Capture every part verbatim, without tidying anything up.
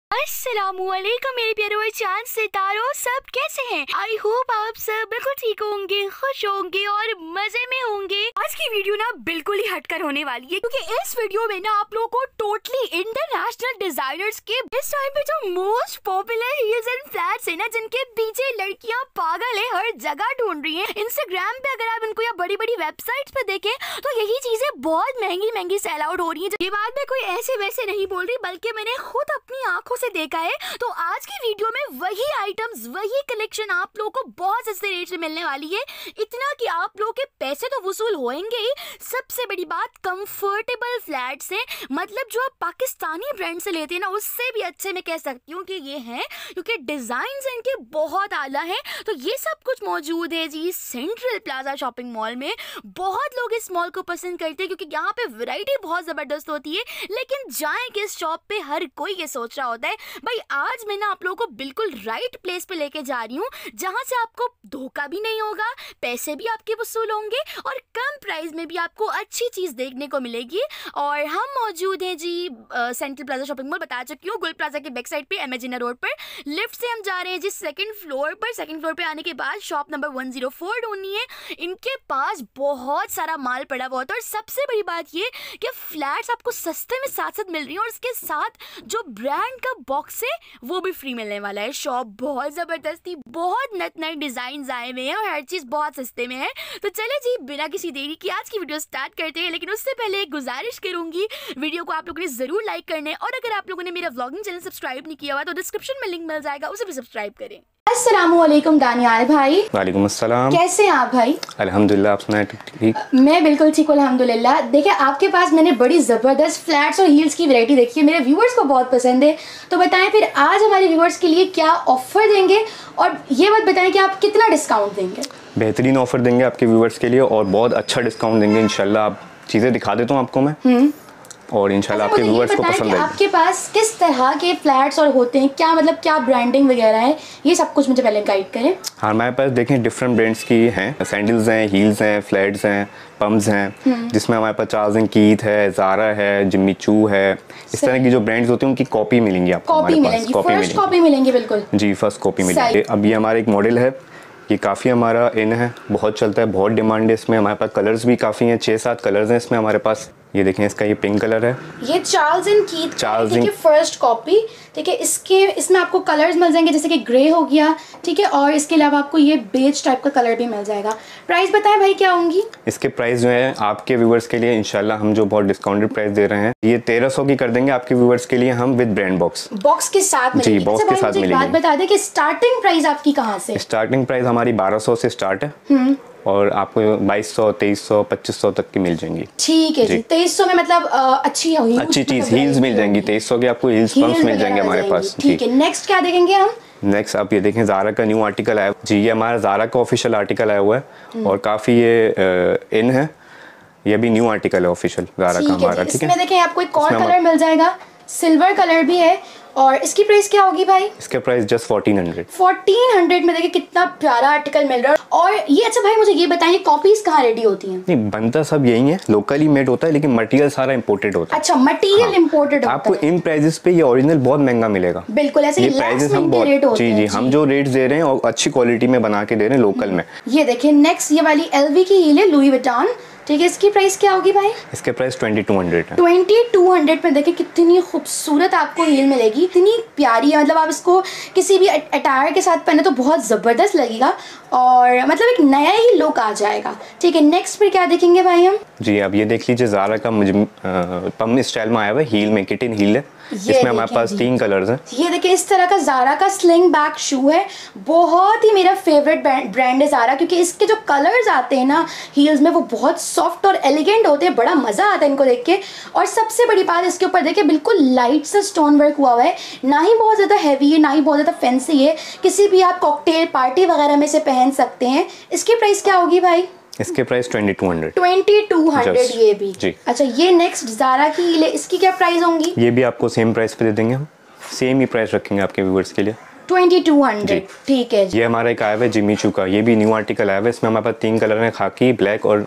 अस्सलामुअलैकुम मेरे प्यारे चांद सितारों, सब कैसे हैं? आई होप आप सब बिल्कुल ठीक होंगे, खुश होंगे और मजे में होंगे। आज की वीडियो ना बिल्कुल ही हटकर होने वाली है, क्योंकि इस वीडियो में ना आप लोगों को टोटली इंटरनेशनल डिजाइनर्स के इस टाइम पे जो most popular heels and flats है ना, जिनके पीछे लड़कियां पागल है, हर जगह ढूंढ रही हैं। इंस्टाग्राम पे अगर आप इनको या बड़ी बड़ी वेबसाइट्स पे देखें तो यही चीजें बहुत महंगी महंगी सेल आउट हो रही है। ये बात मैं कोई ऐसे वैसे नहीं बोल रही, बल्कि मैंने खुद अपनी आंखों से देखा है। तो आज की वीडियो में वही आइटम्स, वही कलेक्शन आप लोगों को बहुत सस्ते रेट में मिलने वाली है। इतना कि आप लोगों के पैसे तो वसूल होंगे ही, सबसे बड़ी बात कंफर्टेबल फ्लैट्स हैं। मतलब जो आप पाकिस्तानी ब्रांड से लेते हैं ना, उससे भी अच्छे मैं कह सकती हूँ कि ये हैं, क्योंकि डिजाइन इनके बहुत आला है। तो ये सब कुछ मौजूद है जी सेंट्रल प्लाजा शॉपिंग मॉल में। बहुत लोग इस मॉल को पसंद करते हैं क्योंकि यहाँ पे वैरायटी बहुत जबरदस्त होती है। लेकिन जाएं किस शॉप पे, हर कोई ये सोच रहा होता है। भाई आज मैं ना आप लोगों को बिल्कुल राइट प्लेस पे लेके जा रही हूँ, जहाँ से आपको धोखा भी नहीं होगा, पैसे भी आपके वसूल होंगे और कम प्राइस में भी आपको अच्छी चीज देखने को मिलेगी। और हम मौजूद हैं जी आ, सेंट्रल प्लाजा शॉपिंग मॉल, बता चुकी हूँ, गुल प्लाजा के बैक साइड पे एमेजिना रोड पर। लिफ्ट से हम जा रहे हैं जी सेकंड फ्लोर पर। सेकंड फ्लोर पे आने के बाद shop number one zero four ढूंढनी है। इनके पास बहुत सारा माल पड़ा हुआ होता है और सबसे बड़ी बात ये कि फ्लैट्स आपको सस्ते में साथ साथ मिल रही है और इसके साथ जो ब्रांड का बॉक्स है वो भी फ्री मिलने वाला है। शॉप बहुत जबरदस्ती, बहुत नत नए डिजाइन आए हुए हैं और हर चीज बहुत सस्ते में है। तो चले जी बिना किसी देरी की आज की वीडियो स्टार्ट करते हैं। लेकिन उससे पहले एक गुजारिश करूंगी, वीडियो को आप लोगों ने जरूर लाइक करना है और अगर आप लोगों ने मेरा व्लॉगिंग चैनल सब्सक्राइब नहीं किया हुआ तो डिस्क्रिप्शन में लिंक मिल जाएगा, उसे भी सब्सक्राइब करें। अस्सलामुअलैकुम दानियाल भाई। वालेकुम अस्सलाम। कैसे हैं आप भाई? अल्हम्दुलिल्लाह, आप सुनाए? ठीक। मैं बिल्कुल ठीक हूँ अल्हम्दुलिल्लाह। देखिए आपके पास मैंने बड़ी ज़बरदस्त फ्लैट्स और हील्स की वैरायटी देखी है, मेरे व्यूअर्स को बहुत पसंद है। तो बताएं फिर आज हमारे व्यूअर्स के लिए क्या ऑफर देंगे और ये बात बताएं कि आप कितना डिस्काउंट देंगे? बेहतरीन ऑफर देंगे आपके व्यूअर्स के लिए और बहुत अच्छा डिस्काउंट देंगे इंशाल्लाह। आप चीज़ें दिखा देता हूँ आपको मैं और इंशाल्लाह आपके व्यूअर्स को पसंद आएगी। आपके पास किस तरह के फ्लैट्स और होते हैं, क्या मतलब क्या ब्रांडिंग वगैरह है, ये सब कुछ मुझे पहले गाइड करें। हाँ, हमारे पास देखें डिफरेंट ब्रांड्स की हैं, सैंडल्स हैं, हील्स हैं, फ्लैट्स हैं, पम्प्स हैं, जिसमें हमारे पास चार्ल्स एंड कीथ है, ज़ारा है, जिम्मी चू है। इस तरह की जो ब्रांड्स होते हैं उनकी कॉपी मिलेंगी आपको। कॉपी मिलेंगी, फर्स्ट कॉपी मिलेंगी, बिल्कुल जी, फर्स्ट कॉपी मिलेंगी। अब ये हमारा एक मॉडल है, ये काफ़ी हमारा इन है, बहुत चलता है, बहुत डिमांड है इसमें। हमारे पास कलर्स भी काफ़ी हैं, छः सात कलर्स हैं इसमें हमारे पास। ये देखें, इसका ये पिंक कलर है, ये Charles and Keith Charles and first copy. ठीक है, इसके इसमें आपको कलर्स मिल जाएंगे, जैसे कि ग्रे हो गया, ठीक है, और इसके अलावा आपको ये बेज टाइप का कलर भी मिल जाएगा। प्राइस बताएं भाई क्या होंगी? इसके प्राइस जो है आपके व्यूवर्स के लिए इंशाल्लाह हम जो बहुत डिस्काउंटेड प्राइस दे रहे हैं, ये तेरह सौ की कर देंगे आपके व्यूवर्स के लिए हम, विद ब्रांड बॉक्स बॉक्स के साथ जी, बॉक्स के साथ मिलेगी। बात बता दें कि स्टार्टिंग प्राइस आपकी कहाँ से? स्टार्टिंग प्राइस हमारी बारह सौ से स्टार्ट है और आपको बाईस सौ, तेईस सौ, पच्चीस सौ तक की मिल जाएंगी। ठीक है जी, तेईस सौ में मतलब आ, अच्छी होगी, अच्छी चीज हील्स मिल जाएंगी। तेईस सौ की आपको हील्स पंप्स मिल जाएंगे हमारे पास। ठीक है, नेक्स्ट क्या देखेंगे हम? नेक्स्ट आप ये देखें, ज़ारा का न्यू आर्टिकल आया जी, ये हमारा ज़ारा का ऑफिशियल आर्टिकल आया हुआ है और काफ़ी ये इन है, ये भी न्यू आर्टिकल है ऑफिशियल ज़ारा का हमारा। ठीक है, इसमें देखें आपको एक और कलर मिल जाएगा, सिल्वर कलर भी है। और इसकी प्राइस क्या होगी भाई? इसके price just fourteen hundred. Fourteen hundred में देखिए कितना प्यारा आर्टिकल मिल रहा है। और ये अच्छा भाई मुझे ये बताइए, कॉपीज कहाँ रेडी होती हैं? नहीं, बनता सब यही है, लोकली मेड होता है, लेकिन मटेरियल सारा इंपोर्टेड होता है। अच्छा, मटेरियल इंपोर्टेड होता है। आपको इन प्राइसेस पे ये ओरिजिनल बहुत महंगा मिलेगा। बिल्कुल ऐसे ये प्राइसेस हम बहुत जी जी हम जो रेट्स दे रहे हैं और अच्छी क्वालिटी में बना के दे रहे हैं लोकल में। ये देखिए नेक्स्ट, ये वाली एलवी की हील है, लुई विटॉन। ठीक है, इसकी प्राइस क्या होगी भाई? इसके प्राइस ट्वेंटी टू हंड्रेड है। ट्वेंटी टू हंड्रेड में देखिए कितनी खूबसूरत आपको हील मिलेगी, इतनी प्यारी है। मतलब आप इसको किसी भी अटायर के साथ पहने तो बहुत ज़बरदस्त लगेगा और मतलब एक नया ही लुक आ जाएगा। ठीक है, नेक्स्ट फिर क्या देखेंगे भाई हम? जी, अब ये देख लीजिए, ज़ारा का मुझे पम्प स्टाइल में आया हुआ है, हील में किटिन हील है, इसमें हमारे पास तीन कलर्स हैं। ये देखिए इस तरह का ज़ारा का स्लिंग बैक शू है, बहुत ही मेरा फेवरेट ब्रांड है ज़ारा, क्योंकि इसके जो कलर्स आते हैं ना हील्स में वो बहुत सॉफ्ट और एलिगेंट होते हैं, बड़ा मज़ा आता है इनको देख के। और सबसे बड़ी बात इसके ऊपर देखिए बिल्कुल लाइट सा स्टोन वर्क हुआ हुआ है, ना ही बहुत ज़्यादा हैवी है ना ही बहुत ज़्यादा फैंसी है, किसी भी आप कॉकटेल पार्टी वगैरह में से पहन सकते हैं। इसकी प्राइस क्या होगी भाई? इसके price twenty two hundred. Twenty two hundred ये भी जी। अच्छा, ये नेक्स्ट ज़ारा की हील है, इसकी क्या प्राइस होंगी? ये भी आपको सेम प्राइस पे दे देंगे हम, सेम ही प्राइस रखेंगे आपके व्यूअर्स के लिए, ट्वेंटी टू हंड्रेड। ठीक है, ये हमारा एक आया हुआ है जिम्मी चू का, ये भी न्यू आर्टिकल आया हुआ है, इसमें हमारे पास तीन कलर हैं, खाकी, ब्लैक और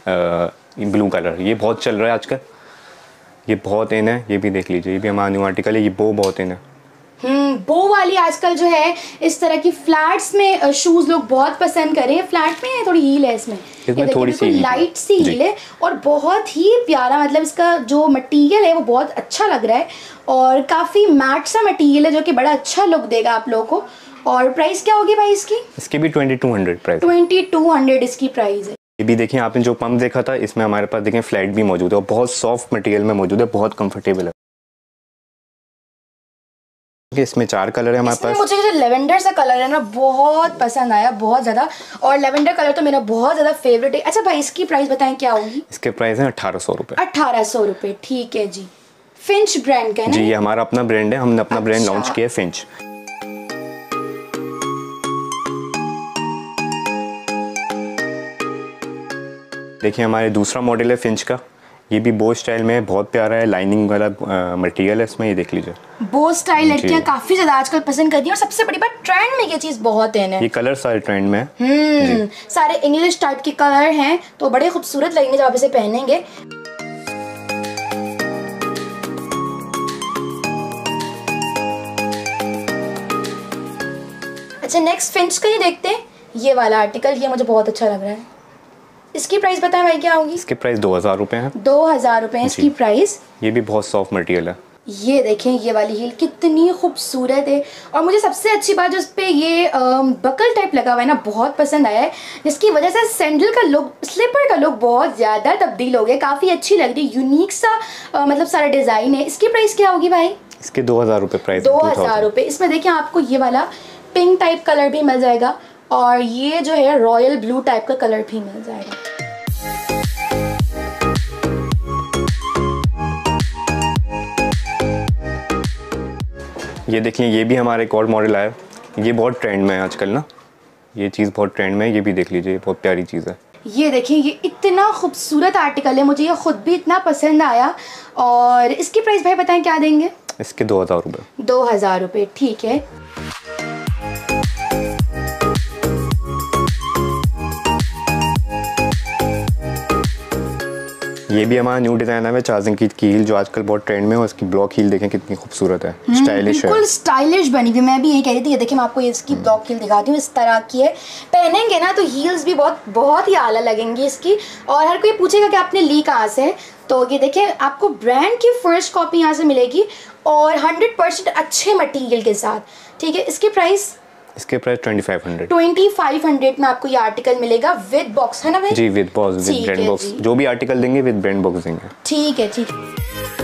ब्लू कलर। ये बहुत चल रहा है आजकल, ये बहुत इन है, ये भी देख लीजिए, ये भी हमारा न्यू आर्टिकल है, ये बो बहुत इन है। हम्म बो वाली आजकल जो है इस तरह की फ्लैट्स में शूज लोग बहुत पसंद कर रहे हैं। फ्लैट में थोड़ी हील है इसमें, इसमें थोड़ी सी लाइट सी हील है और बहुत ही प्यारा, मतलब इसका जो मटेरियल है वो बहुत अच्छा लग रहा है और काफी मैट सा मटेरियल है जो कि बड़ा अच्छा लुक देगा आप लोगों को। और प्राइस क्या होगी भाई इसकी? इसकी भी twenty two hundred price twenty two hundred इसकी प्राइस है। ये भी देखिए, आपने जो पंप देखा था इसमें हमारे पास देखें फ्लैट भी मौजूद है और बहुत सॉफ्ट मटेरियल में मौजूद है, बहुत कंफर्टेबल है। इसमें चार कलर है हमारे पास। मुझे जो लेवेंडर सा कलर है ना बहुत पसंद आया, बहुत ज्यादा, और लेवेंडर कलर तो मेरा बहुत ज्यादा फेवरेट है। अच्छा भाई इसकी प्राइस बताएं क्या होगी? इसके प्राइस है अठारह सौ रुपए। अठारह सौ रुपए, ठीक है जी। फिंच ब्रांड का है ना? जी, ये हमारा अपना ब्रांड है, हमने अपना ब्रांड लॉन्च किया है, फिंच। देखिए हमारे दूसरा मॉडल है फिंच का, ये भी बो स्टाइल में बहुत प्यारा है, लाइनिंग वाला मटेरियल है इसमें, ये देख लीजिए। बो स्टाइल लड़कियां काफी ज्यादा आजकल पसंद करती हैं और सबसे बड़ी बात ट्रेंड में ये चीज बहुत है। ये कलर सारे ट्रेंड में हम्म सारे इंग्लिश टाइप के कलर हैं तो बड़े खूबसूरत लगेंगे जब आप इसे पहनेंगे। अच्छा नेक्स्ट फिंच का ही देखते हैं, ये वाला आर्टिकल, ये मुझे बहुत अच्छा लग रहा है। इसकी प्राइस बताएं भाई क्या होगी? इसके प्राइस दो हजार रुपए है। दो हजार रुपए है इसकी प्राइस। ये भी बहुत सॉफ्ट मटेरियल है। ये देखें ये वाली हील कितनी खूबसूरत है और मुझे सबसे अच्छी बात जो इस पे ये बकल टाइप लगा हुआ है ना बहुत पसंद आया है, जिसकी वजह से सैंडल का लुक, स्लीपर का लुक बहुत ज़्यादा तब्दील हो गया, काफ़ी अच्छी लग रही है, यूनिक सा आ, मतलब सारा डिज़ाइन है। इसकी प्राइस क्या होगी भाई? इसके दो हजार रुपये प्राइस। दो हजार रुपये। इसमें देखिए आपको ये वाला पिंक टाइप कलर भी मिल जाएगा और ये जो है रॉयल ब्लू टाइप का कलर भी मिल जाएगा। ये देखिए, ये भी हमारा एक और मॉडल आया, ये बहुत ट्रेंड में है आजकल ना, ये चीज़ बहुत ट्रेंड में है, ये भी देख लीजिए, बहुत प्यारी चीज़ है। ये देखिए ये इतना खूबसूरत आर्टिकल है, मुझे ये खुद भी इतना पसंद आया। और इसकी प्राइस भाई बताएं क्या देंगे? इसके दो हजार रुपये। दो हजार रुपये, ठीक है। ये भी हमारा न्यू डिजाइन है, चार्जिंग की हील जो आजकल बहुत ट्रेंड में है, उसकी ब्लॉक हील देखें कितनी खूबसूरत है, स्टाइलिश है, बिल्कुल स्टाइलिश बनी हुई। मैं भी यही कह रही थी, ये देखिए मैं आपको इसकी ब्लॉक हील दिखाती हूँ, इस तरह की है, पहनेंगे ना तो हील्स भी बहुत बहुत ही आला लगेंगी इसकी। और हर कोई पूछेगा कि आपने ली कहाँ से है, तो ये देखिए आपको ब्रांड की फर्स्ट कॉपी यहाँ से मिलेगी और हंड्रेड परसेंट अच्छे मटीरियल के साथ, ठीक है। इसकी प्राइस? इसके price twenty five hundred. Twenty five hundred में आपको ये आर्टिकल मिलेगा विद बॉक्स, है ना भाई? जी, with box, with brand box, जो भी आर्टिकल देंगे विद ब्रांड बॉक्स देंगे। ठीक है, ठीक है।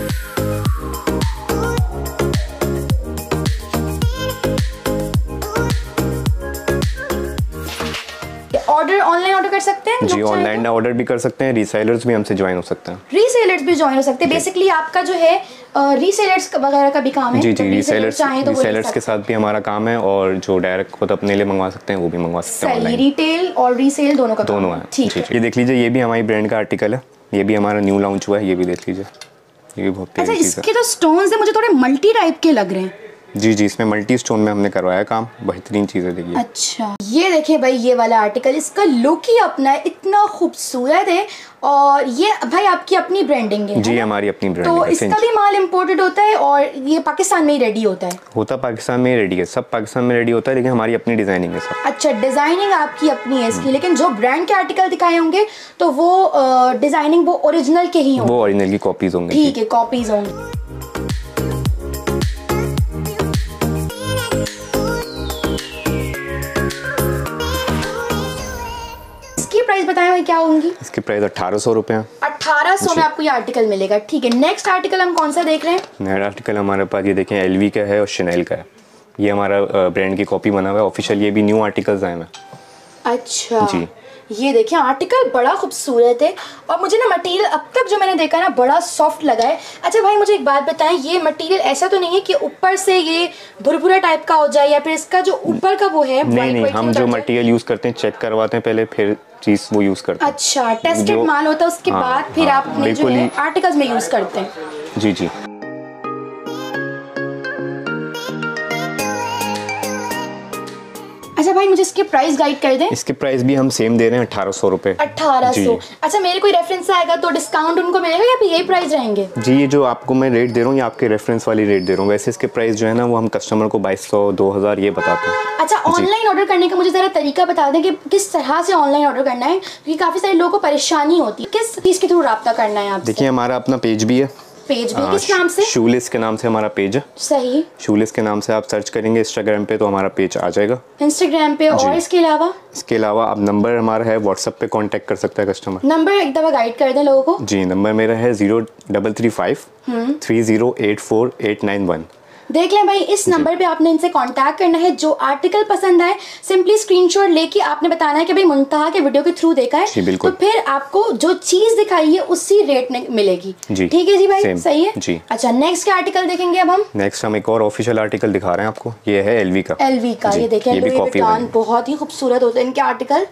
ऑर्डर ऑनलाइन ऑर्डर कर सकते हैं? जी, ऑनलाइन ऑर्डर भी कर सकते हैं, रीसेलर्स भी हमसे ज्वाइन हो सकते हैं। रीसेलर्स भी ज्वाइन हो सकते हैं। बेसिकली आपका जो है रीसेलर्स वगैरह का भी काम है? जी जी, रीसेलर्स रीसेलर्स के साथ भी हमारा काम है और जो डायरेक्ट खुद अपने लिए मंगवा सकते हैं वो भी मंगवा सकते हैं ऑनलाइन। रिटेल और रीसेल दोनों का दोनों है। ठीक है। ये देख लीजिए, ये भी हमारी ब्रांड का आर्टिकल है, ये भी हमारा न्यू लॉन्च हुआ है, ये भी देख लीजिए, ये भी बहुत प्यारी चीज़ है। इसके जो स्टोन्स है मुझे थोड़े मल्टी टाइप के लग रहे हैं। जी जी, इसमें मल्टी स्टोन में हमने करवाया काम, बेहतरीन चीज़ है, देखिए। अच्छा, ये देखिए भाई ये वाला आर्टिकल, इसका लुक ही अपना है, इतना खूबसूरत है और ये भाई आपकी अपनी ब्रांडिंग है? जी, हमारी अपनी ब्रांडिंग तो है। इसका भी माल इम्पोर्टेड होता है और ये पाकिस्तान में ही रेडी होता है? होता पाकिस्तान में ही रेडी है, सब पाकिस्तान में रेडी होता है, लेकिन हमारी अपनी डिजाइनिंग है सब। अच्छा, डिजाइनिंग आपकी अपनी है इसकी, लेकिन जो ब्रांड के आर्टिकल दिखाए होंगे तो वो डिजाइनिंग वो ओरिजिनल के ही होंगे? वो ओरिजिनल की कॉपीज होंगे। ठीक है, कॉपीज होंगी। प्राइस बताएं क्या होंगी? इसकी प्राइस अठारह सौ रुपए है। अठारह सौ में आपको ये आर्टिकल मिलेगा, ठीक है। नेक्स्ट आर्टिकल हम कौन सा देख रहे हैं? नेक्स्ट आर्टिकल हमारे पास ये देखें, एलवी का है और शनेल का है, ये हमारा ब्रांड की कॉपी बना हुआ है ऑफिशियल, ये भी न्यू आर्टिकल्स आए हैं। अच्छा जी, ये देखिए आर्टिकल बड़ा खूबसूरत है और मुझे ना मटेरियल अब तक जो मैंने देखा ना बड़ा सॉफ्ट लगा है। अच्छा भाई मुझे एक बात बताएं, ये मटेरियल ऐसा तो नहीं है कि ऊपर से ये भुरभुरा टाइप का हो जाए या फिर इसका जो ऊपर का वो है? नहीं नहीं, हम जो मटेरियल यूज करते हैं चेक करवाते हैं पहले, फिर चीज वो यूज करते हैं। अच्छा, टेस्टेड माल होता है उसके हाँ, बाद फिर हाँ, आप जो है आर्टिकल्स में यूज करते हैं? जी जी। अच्छा अच्छा भाई मुझे इसके प्राइस गाइड कर दें। इसके प्राइस भी हम सेम दे रहे हैं अठारह सौ रुपए। अठारह सौ। अच्छा मेरे कोई रेफरेंस आएगा तो डिस्काउंट उनको मिलेगा या फिर यही प्राइस रहेंगे? जी ये जो आपको मैं रेट दे रहा हूँ ये आपके रेफरेंस वाली रेट दे रहा हूँ। वैसे इसके प्राइस जो है ना वो हम कस्टमर को बाईस सौ दो हज़ार ये बताते हैं। अच्छा ऑनलाइन ऑर्डर करने का मुझे जरा तरीका बता दें कि किस तरह से ऑनलाइन ऑर्डर करना है, क्योंकि काफी सारे लोगों को परेशानी होती है। किस चीज के थ्रू राब्ता करना है आपसे? देखिए हमारा अपना पेज भी है। पेज भी किस नाम से? शूलेस के नाम से हमारा पेज है। सही। शूलेस के नाम से आप सर्च करेंगे इंस्टाग्राम पे तो हमारा पेज आ जाएगा इंस्टाग्राम पे। और इसके अलावा इसके अलावा आप नंबर हमारा है व्हाट्सएप पे कांटेक्ट कर सकता है कस्टमर। नंबर एक दफा गाइड कर दें लोगों को। जी नंबर मेरा है zero double three five three zero eight four eight nine one. देख लें भाई इस नंबर पे आपने इनसे कांटेक्ट करना है। जो आर्टिकल पसंद आए सिंपली स्क्रीनशॉट लेके आपने बताना है कि भाई मुंतहा के वीडियो के थ्रू देखा है, तो फिर आपको जो चीज दिखाई है उसी रेट में मिलेगी। ठीक है जी भाई, सही है जी। अच्छा नेक्स्ट क्या आर्टिकल देखेंगे अब हम? नेक्स्ट हम एक और ऑफिशियल आर्टिकल दिखा रहे हैं आपको। ये है एलवी का। एलवी का ये देखें, लुई विटॉन बहुत ही खूबसूरत होते हैं इनके आर्टिकल।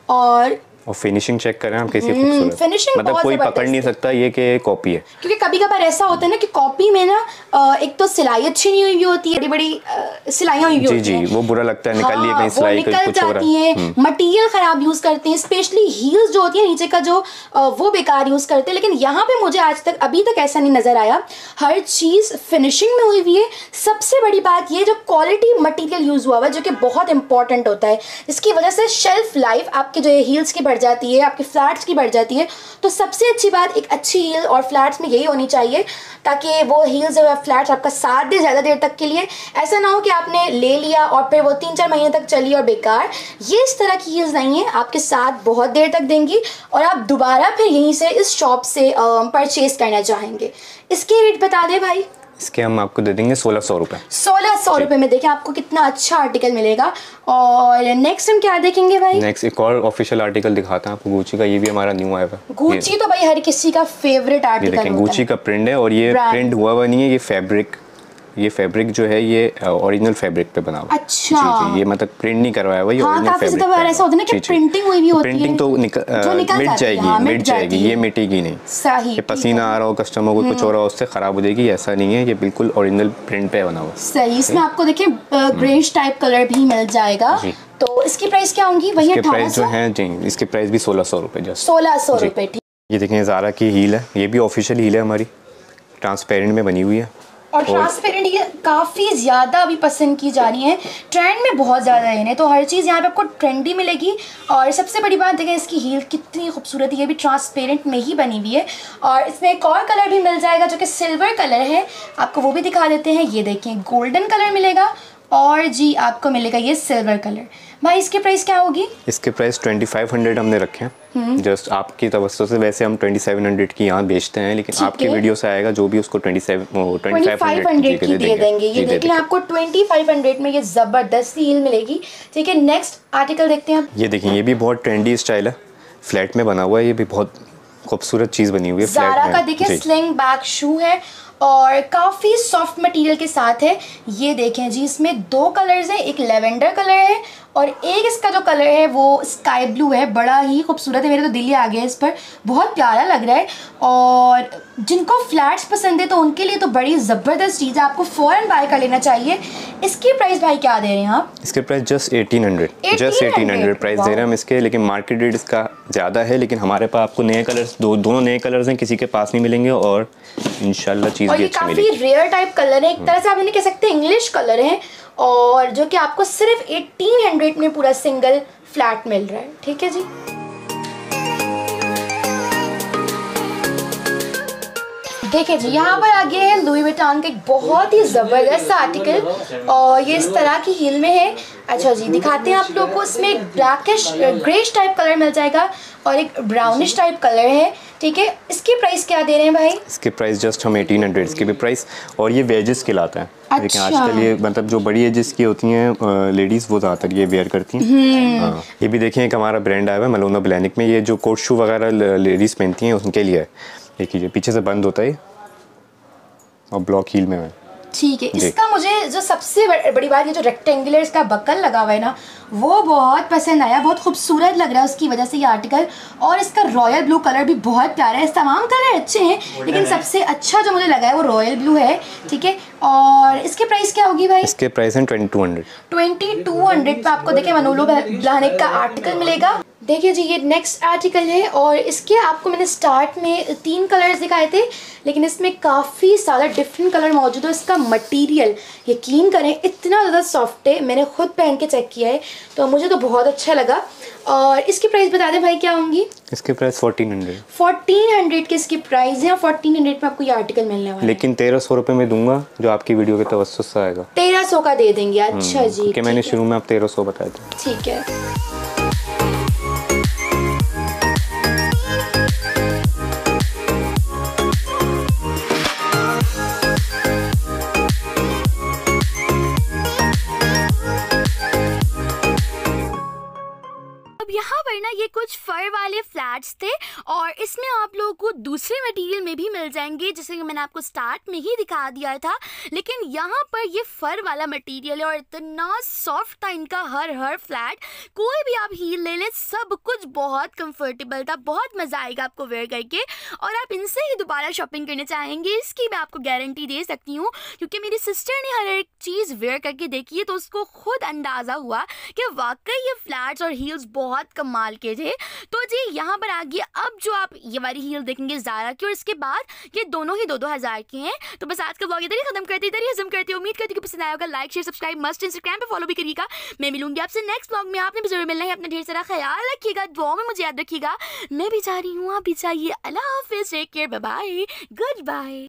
और और फिनिशिंग चेक करें हम कैसी खूबसूरत, फिनिशिंग मतलब कोई पकड़ नहीं सकता ये कि कॉपी है। क्योंकि कभी कभार ऐसा होता है ना कि कॉपी में ना एक तो सिलाई अच्छी नहीं हुई होती है, बड़ी बड़ी सिलाइयां हुई होती हैं, वो बुरा लगता है निकल लिए कहीं सिलाई निकल जाती है, मटेरियल खराब यूज करते हैं, स्पेशली हील्स जो होती है नीचे का जो वो बेकार यूज करते हैं। लेकिन यहाँ पे मुझे आज तक अभी तक ऐसा नहीं नजर आया, हर चीज फिनिशिंग में हुई हुई है। सबसे बड़ी बात ये जो क्वालिटी मटेरियल यूज हुआ है जो कि बहुत इंपॉर्टेंट होता है, इसकी वजह से शेल्फ लाइफ आपके जो हील्स की बढ़ जाती है, आपके फ्लैट्स की बढ़ जाती है। तो सबसे अच्छी बात एक अच्छी हील और फ्लैट्स में यही होनी चाहिए ताकि वो हील्स और फ्लैट्स आपका साथ दे ज़्यादा देर तक के लिए। ऐसा ना हो कि आपने ले लिया और फिर वो तीन चार महीने तक चली और बेकार। ये इस तरह की हील्स नहीं है, आपके साथ बहुत देर तक देंगी और आप दोबारा फिर यहीं से इस शॉप से परचेज करना चाहेंगे। इसके रेट बता दे भाई। इसके हम आपको दे देंगे सोलह सौ रुपए। सोलह सौ रुपए में देखिए आपको कितना अच्छा आर्टिकल मिलेगा। और नेक्स्ट हम क्या देखेंगे भाई? नेक्स्ट एक और ऑफिशियल आर्टिकल दिखाते हैं आपको गुची का। ये भी हमारा न्यू आया है। गुची तो भाई हर किसी का फेवरेट आर्टिकल होता है। गुची का प्रिंट है और ये प्रिंट हुआ हुआ नहीं है, ये फैब्रिक ये फैब्रिक जो है ये ओरिजिनल फैब्रिक पे बना हुआ। अच्छा। जी जी ये मतलब प्रिंट नहीं करवाया हुआ, ये ओरिजिनल हाँ, फैब्रिक पे ऐसा होता है ना कि प्रिंटिंग हुई भी होती है। प्रिंटिंग तो मिट जाएगी, हाँ, मिट जाएगी, ये मिटेगी नहीं। सही। ये पसीना आ रहा हो कस्टमर को कुछ हो रहा हो उससे खराब हो जाएगी, ऐसा नहीं है, ये बिल्कुल ओरिजिनल प्रिंट पे बना हुआ। सही। इसमें आपको देखिए ग्रेइश टाइप कलर भी मिल जाएगा। तो इसकी प्राइस क्या होंगी? वही प्राइस जो है जी इसकी प्राइस भी सोलह सौ रुपए जस्ट। सोलह सौ रुपए। ये देखें ज़ारा की हील है, ये भी ऑफिशियल हील है हमारी, ट्रांसपेरेंट में बनी हुई है और ट्रांसपेरेंट ये काफ़ी ज़्यादा अभी पसंद की जा रही है, ट्रेंड में बहुत ज़्यादा है इन्हें, तो हर चीज़ यहाँ पे आपको ट्रेंडी मिलेगी। और सबसे बड़ी बात देखें इसकी हील कितनी खूबसूरत है, ये भी ट्रांसपेरेंट में ही बनी हुई है। और इसमें एक और कलर भी मिल जाएगा जो कि सिल्वर कलर है, आपको वो भी दिखा देते हैं। ये देखें गोल्डन कलर मिलेगा और जी आपको मिलेगा ये सिल्वर कलर। भाई इसके प्राइस क्या होगी? इसके प्राइस ट्वेंटी फाइव हंड्रेड हमने रखे हैं जस्ट आपकी तवज्जो से। वैसे हम ट्वेंटी सेवन हंड्रेड की यहाँ बेचते हैं, लेकिन आपकी वीडियो से आएगा जो भी उसको twenty seven twenty five hundred की दे देंगे। ये देख लें आपको ट्वेंटी फाइव हंड्रेड में ये जबरदस्त हील मिलेगी। ठीक है नेक्स्ट आर्टिकल देखते हैं। ये देखिए ये भी बहुत ट्रेंडी स्टाइल है, फ्लैट में बना हुआ है, ये भी बहुत खूबसूरत चीज़ बनी हुई है। ज़ारा का देखिए स्लिंग बैक शू है और काफ़ी सॉफ्ट मटेरियल के साथ है। ये देखें जी इसमें दो कलर्स हैं, एक लेवेंडर कलर है और एक इसका जो कलर है वो स्काई ब्लू है। बड़ा ही खूबसूरत है, मेरे तो दिल ही आ गया इस पर, बहुत प्यारा लग रहा है। और जिनको फ्लैट्स पसंद है तो उनके लिए तो बड़ी ज़बरदस्त चीज़ है, आपको फ़ौरन बाय कर लेना चाहिए। इसकी प्राइस भाई क्या दे रहे हैं आप? इसके price just eighteen hundred just eighteen hundred price दे रहे हैं हम इसके, लेकिन मार्केट रेट इसका ज़्यादा है। लेकिन हमारे पास आपको नए कलर्स दो दोनों नए कलर्स हैं, किसी के पास नहीं मिलेंगे और इंशाल्लाह चीज़ भी अच्छी मिलेगी। काफ़ी रेयर टाइप कलर है, एक तरह से आप इन्हें कह सकते हैं इंग्लिश कलर है, और जो कि आपको सिर्फ एटीन हंड्रेड में पूरा सिंगल फ्लैट मिल रहा है। ठीक है जी। देखिए जी यहाँ पर आगे है लुई विटॉन का एक बहुत ही ज़बरदस्त आर्टिकल और ये इस तरह की हील में है। अच्छा जी दिखाते हैं आप लोग को। इसमें एक ब्लैकिश ग्रेश टाइप कलर मिल जाएगा और एक ब्राउनिश टाइप कलर है। ठीक है इसकी प्राइस क्या दे रहे हैं भाई? इसकी प्राइस जस्ट हम एटीन हंड्रेड इसकी भी प्राइस। और ये वेजेस कहलाता है। अच्छा। लेकिन आजकल ये मतलब जो बड़ी एजेस की होती हैं लेडीज़ वो ज़्यादातर ये वेयर करती हैं। हाँ ये भी देखें एक हमारा ब्रांड आया हुआ है मलोना ब्लैनिक में, ये जो कोट शू वगैरह लेडीज़ पहनती हैं उनके लिए है। देखिए पीछे से बंद होता है और ब्लॉक हील में है। ठीक है। इसका मुझे जो सबसे बड़ी बात, ये जो रेक्टेंगुलर इसका बकल लगा हुआ है ना, वो बहुत पसंद आया, बहुत खूबसूरत लग रहा है उसकी वजह से ये आर्टिकल। और इसका रॉयल ब्लू कलर भी बहुत प्यारा है। तमाम कलर अच्छे हैं, लेकिन सबसे अच्छा जो मुझे लगा है वो रॉयल ब्लू है, ठीक है। और इसके प्राइस क्या होगी भाई? इसके प्राइस है twenty two hundred. Twenty two hundred पे आपको देखिए मनोलो ब्लाहनिक का आर्टिकल मिलेगा। देखिए जी, ये नेक्स्ट आर्टिकल है और इसके आपको मैंने स्टार्ट में तीन कलर्स दिखाए थे, लेकिन इसमें काफ़ी सारा डिफरेंट कलर मौजूद है। इसका मटेरियल यकीन करें इतना ज़्यादा सॉफ्ट है, मैंने खुद पहन के चेक किया है तो मुझे तो बहुत अच्छा लगा। और इसकी प्राइस बता दें भाई, क्या होंगी? इसके price fourteen hundred. Fourteen hundred के इसकी प्राइस है और फोर्टीन हंड्रेड में आपको ये आर्टिकल मिलने वाला है। लेकिन तेरह सौ रुपये में दूंगा, जो आपकी वीडियो के तवस्सुस से आएगा। तेरह सौ का दे देंगे? अच्छा जी, कि मैंने शुरू में आप तेरह सौ बताए थे। ठीक है। यहाँ पर ना ये कुछ फर वाले फ्लैट्स थे और इसमें आप लोगों को दूसरे मटेरियल में भी मिल जाएंगे, जैसे कि मैंने आपको स्टार्ट में ही दिखा दिया था। लेकिन यहाँ पर ये फर वाला मटेरियल है और इतना सॉफ्ट था इनका हर हर फ्लैट। कोई भी आप हील ले लें, सब कुछ बहुत कंफर्टेबल था, बहुत मज़ा आएगा आपको वेयर करके और आप इनसे ही दोबारा शॉपिंग करना चाहेंगे, इसकी मैं आपको गारंटी दे सकती हूँ। क्योंकि मेरी सिस्टर ने हर एक चीज़ वेयर करके देखी है तो उसको खुद अंदाज़ा हुआ कि वाकई ये फ्लैट्स और हील्स बहुत कमाल के थे। तो जी यहाँ पर आ गया अब जो आप ये वाली हील देखेंगे ज़ारा की, और इसके बाद ये दोनों ही दो दो हज़ार की हैं। तो बस आज का ब्लॉग इधर ही खत्म करते इधर ही हजम करते हैं। उम्मीद करती हूँ कि पसंद आया होगा। Like share subscribe must, Instagram पे फॉलो भी करिएगा। मैं मिलूंगी आपसे नेक्स्ट ब्लॉग में, आपने भी जरूर मिलना है। अपना ढेर सारा ख्याल रखिएगा, दुआ में मुझे याद रखिएगा। मैं भी जा रही हूँ, आप भी चाहिए। अल्लाह हाफिज़, take care, bye bye, good bye.